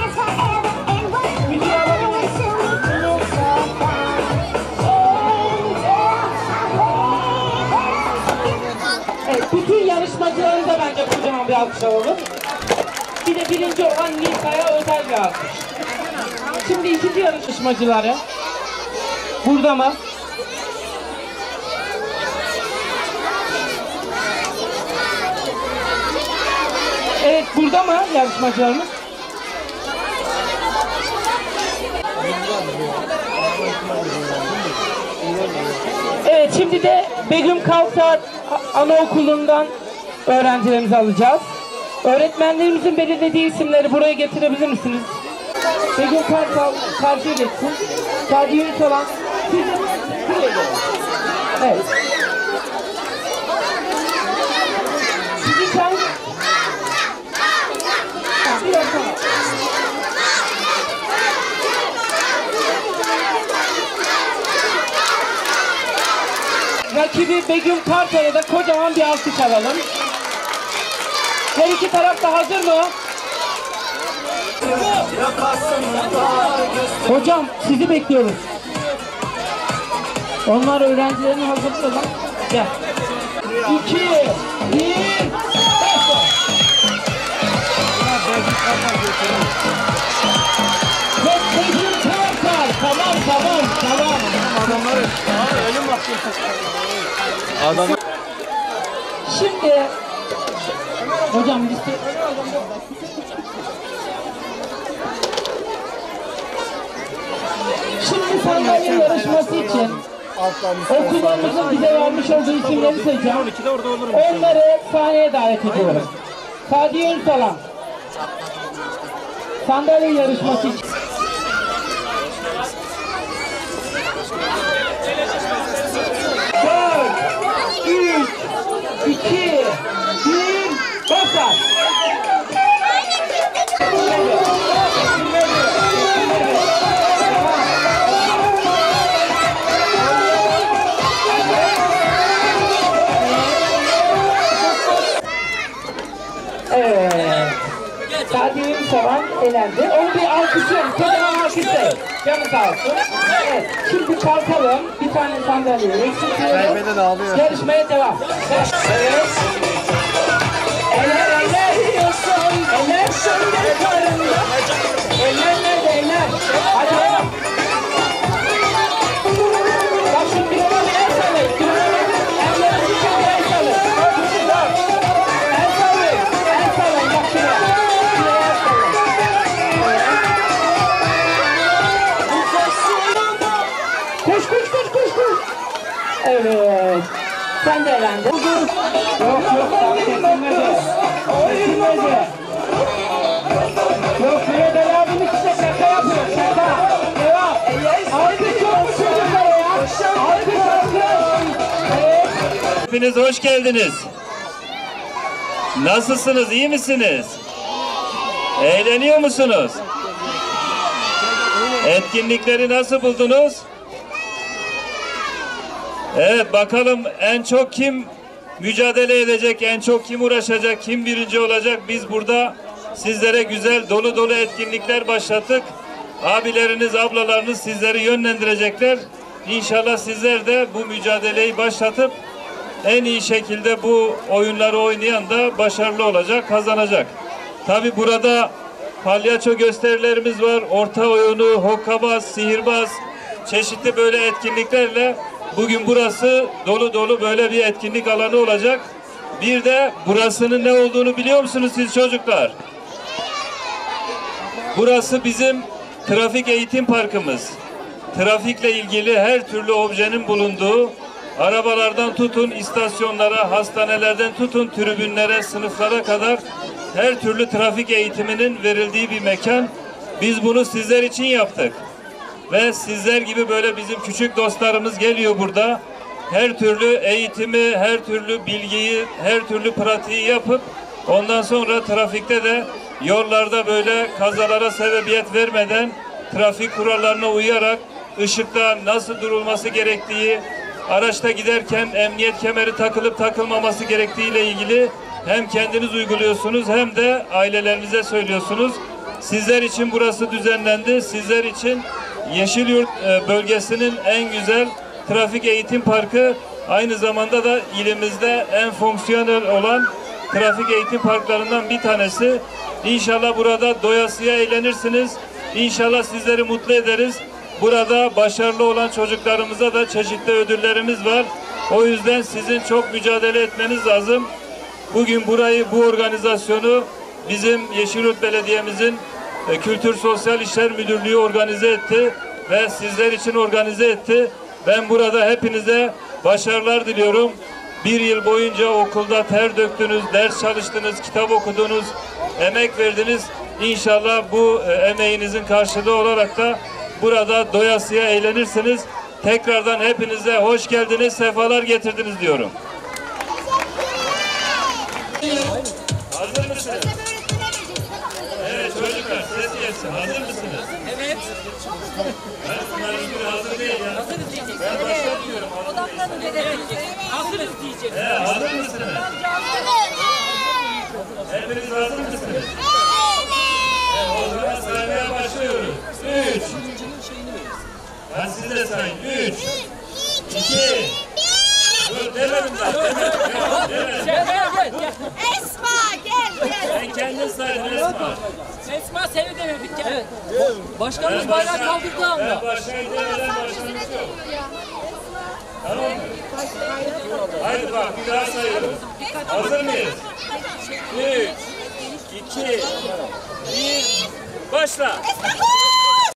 Evet, bütün yarışmacıları da bence kocaman bir alkış alalım. Bir de birinci olan Nisa'ya özel bir alkış. Şimdi ikinci yarışmacıları burada mı? Evet, burada mı yarışmacılarımız? Evet, şimdi de Begüm Kavsar Anaokulu'ndan öğrencilerimizi alacağız. Öğretmenlerimizin belirlediği isimleri buraya getirebilir misiniz? Begüm Kavsar karşıya geçsin. Sadi Yunus siz de buraya gelin. Evet. Sizi çağır. Biraz sonra. Rakibi Begüm Kartal'a da kocaman bir alkış alalım. Her iki taraf da hazır mı? Hocam sizi bekliyoruz. Onlar öğrencilerini hazırlıyorlar. Gel. 2, 1, Tamam. Adamları ölüm bakıyor. Şimdi hocam liste. Şimdi sandalye yarışması için okullarımızın bize vermiş olduğu isimleri sayacağım. Onları sahneye davet ediyorum. Sadi Yunus sandalye yarışması için. 4, 3, 2, 1, başlar. Evet. Sadi Yunus elendi. Onu bir alkışlayalım. Kocaman alkışlayalım. Canı sağ olsun. Evet. Şimdi kalkalım. Bir tane sandalyeyi eksiltiyoruz. Yarışmaya devam. Evet. Eller. Eller söndür karında. Eller nerede eller? Hadi devam. Bak şimdi bir ona bir el sallayın. Ellerinizi çok el sallayın. El sallayın. El sallayın. Bak şuraya. Şuraya el sallayın. Koş. Evet. Sen de elendin. Yok. Kesilmedi. Yok, buraya beraberlik işte şaka yapıyor. Şaka. Devam. Alkış yok mu çocuklara ya? Alkış. Evet. Hepiniz hoş geldiniz. Nasılsınız? İyi misiniz? Eğleniyor musunuz? Etkinlikleri nasıl buldunuz? Evet, bakalım en çok kim mücadele edecek, en çok kim uğraşacak, kim birinci olacak? Biz burada sizlere güzel dolu etkinlikler başlattık. Abileriniz, ablalarınız sizleri yönlendirecekler. İnşallah sizler de bu mücadeleyi başlatıp en iyi şekilde bu oyunları oynayan da başarılı olacak, kazanacak. Tabi burada palyaço gösterilerimiz var. Orta oyunu, hokkabaz, sihirbaz, çeşitli böyle etkinliklerle bugün burası dolu böyle bir etkinlik alanı olacak. Bir de burasının ne olduğunu biliyor musunuz siz çocuklar? Burası bizim trafik eğitim parkımız. Trafikle ilgili her türlü objenin bulunduğu, arabalardan tutun istasyonlara, hastanelerden tutun tribünlere, sınıflara kadar her türlü trafik eğitiminin verildiği bir mekan. Biz bunu sizler için yaptık. Ve sizler gibi böyle bizim küçük dostlarımız geliyor burada. Her türlü eğitimi, her türlü bilgiyi, her türlü pratiği yapıp ondan sonra trafikte de yollarda böyle kazalara sebebiyet vermeden trafik kurallarına uyarak ışıkta nasıl durulması gerektiği, araçta giderken emniyet kemeri takılıp takılmaması gerektiği ile ilgili hem kendiniz uyguluyorsunuz hem de ailelerinize söylüyorsunuz. Sizler için burası düzenlendi. Sizler için Yeşilyurt bölgesinin en güzel trafik eğitim parkı, aynı zamanda da ilimizde en fonksiyonel olan trafik eğitim parklarından bir tanesi. İnşallah burada doyasıya eğlenirsiniz. İnşallah sizleri mutlu ederiz. Burada başarılı olan çocuklarımıza da çeşitli ödüllerimiz var. O yüzden sizin çok mücadele etmeniz lazım. Bugün bu organizasyonu bizim Yeşilyurt Belediye'mizin Kültür Sosyal İşler Müdürlüğü organize etti ve sizler için organize etti. Ben burada hepinize başarılar diliyorum. Bir yıl boyunca okulda ter döktünüz, ders çalıştınız, kitap okudunuz, emek verdiniz. İnşallah bu emeğinizin karşılığı olarak da burada doyasıya eğlenirsiniz. Tekrardan hepinize hoş geldiniz, sefalar getirdiniz diyorum. Hazır mısınız? Evet çocuklar, ses gelsin. Hazır mısınız? Evet. Ben hazır değil ya. Hazırız diyecek. Ben başlatıyorum. Odaklanın dedemizde. Hazırız diyecek. Hazır mısınız? Hepiniz hazır mısınız? O zaman saymaya başlıyoruz. 3. Ben siz de sayın. 3. 2. Dur demedim ben. Gel. Esma gel. Sen kendin saydın Esma. Esma seni denedik. Gel. Evet. Başkanımız bayrağı kaldırdığı anda. Ben başlayayım demeden başlamış yok. Tamam mı? Haydi bak bir daha sayıyoruz. Hazır mıyız? 3, 2, 1, başla. Esma